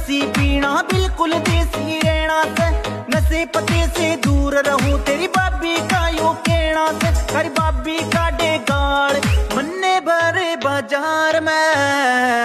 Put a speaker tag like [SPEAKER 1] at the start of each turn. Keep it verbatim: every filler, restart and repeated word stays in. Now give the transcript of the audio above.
[SPEAKER 1] लस्सी पीना, बिल्कुल देसी रहना से, नशे पते से दूर रहूं, तेरी बाबी का यो कहना से, तेरी बाबी का डेगाड़ मन्ने भरे बाजार में।